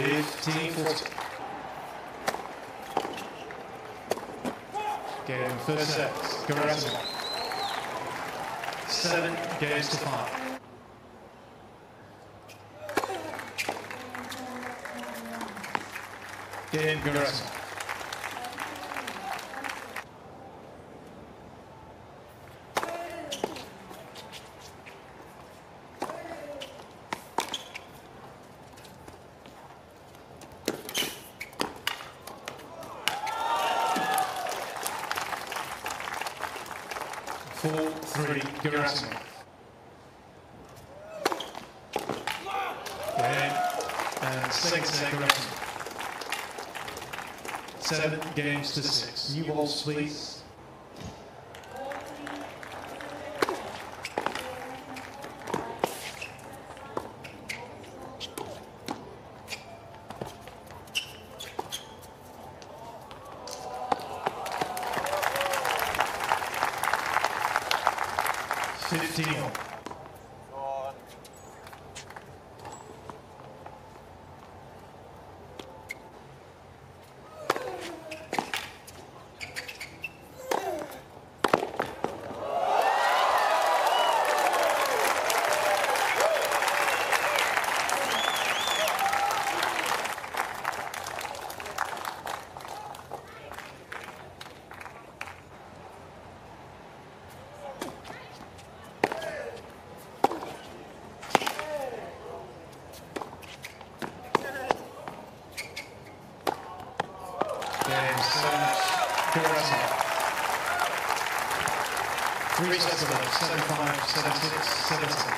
15-40. Game first set, Gerasimov. 7 games to 5. Game Gerasimov. Four, 3, Gerasimov. Game and second set, Gerasimov. 7 games to 6. New balls, please. Fifteen. Game 7, Gerasimov. 3 sets of love, 7-5, 7-6, 7-6.